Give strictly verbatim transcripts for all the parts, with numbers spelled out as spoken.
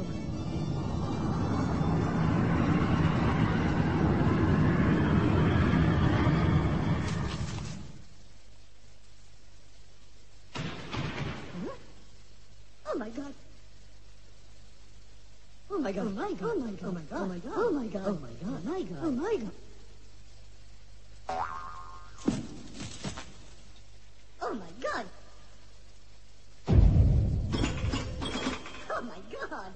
Oh my God. Oh my God. Oh my God. Oh my God. Oh my God. Oh my God. Oh my God. Oh my God. Oh my God. Oh my God. Oh my God. Oh my God.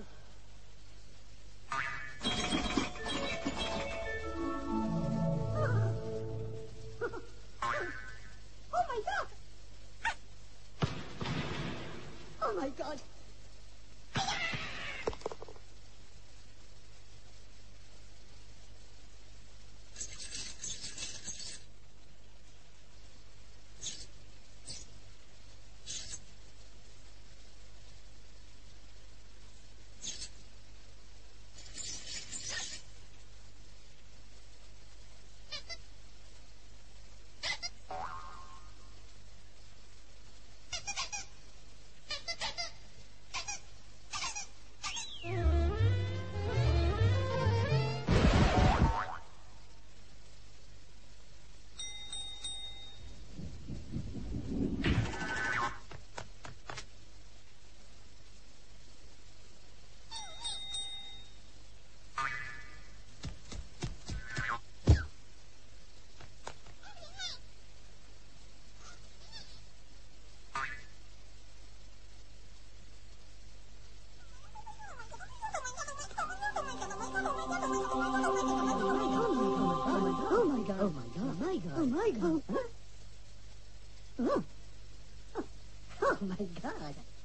Oh my God. Oh my God. Oh my God. Oh my God. Oh my God. Oh, oh. Oh my God.